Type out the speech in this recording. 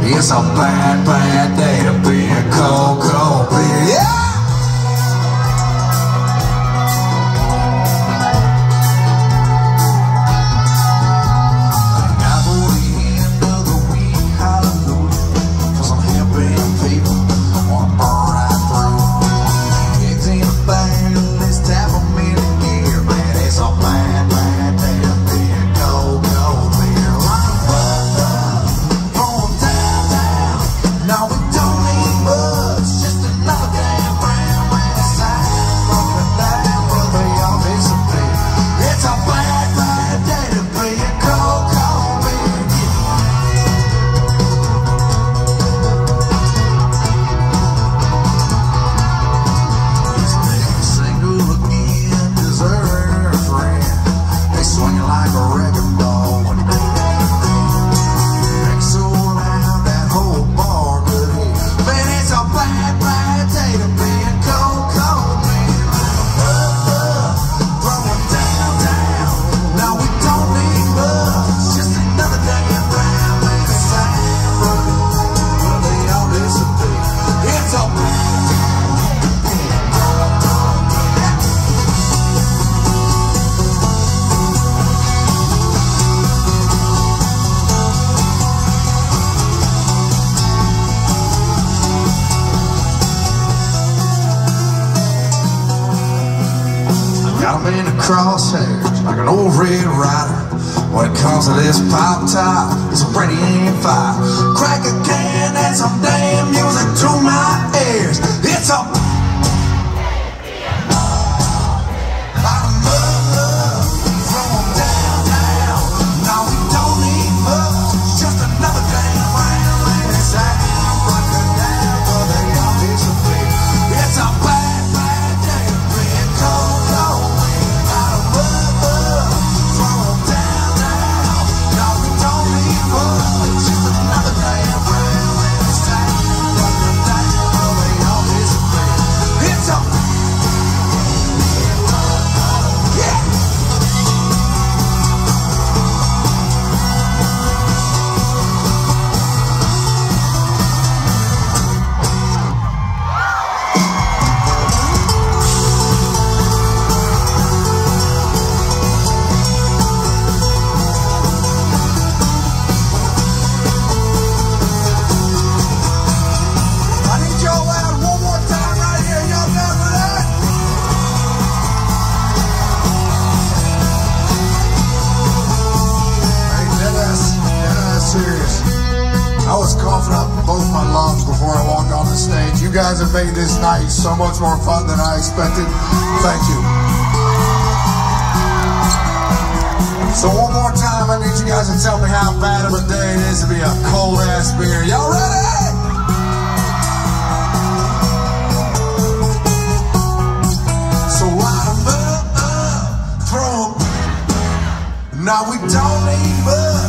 It's a bad, bad day to be a cold, cold beer. Yeah! I'm in the crosshairs like an old red rider. When it comes to this pop top, it's a pretty fire. Crack a can and some damn music to my ears. It's a I was coughing up both my lungs before I walked on the stage. You guys have made this night so much more fun than I expected. Thank you. So one more time, I need you guys to tell me how bad of a day it is to be a cold-ass beer. Y'all ready? So light 'em up, throw 'em. Now we don't need much.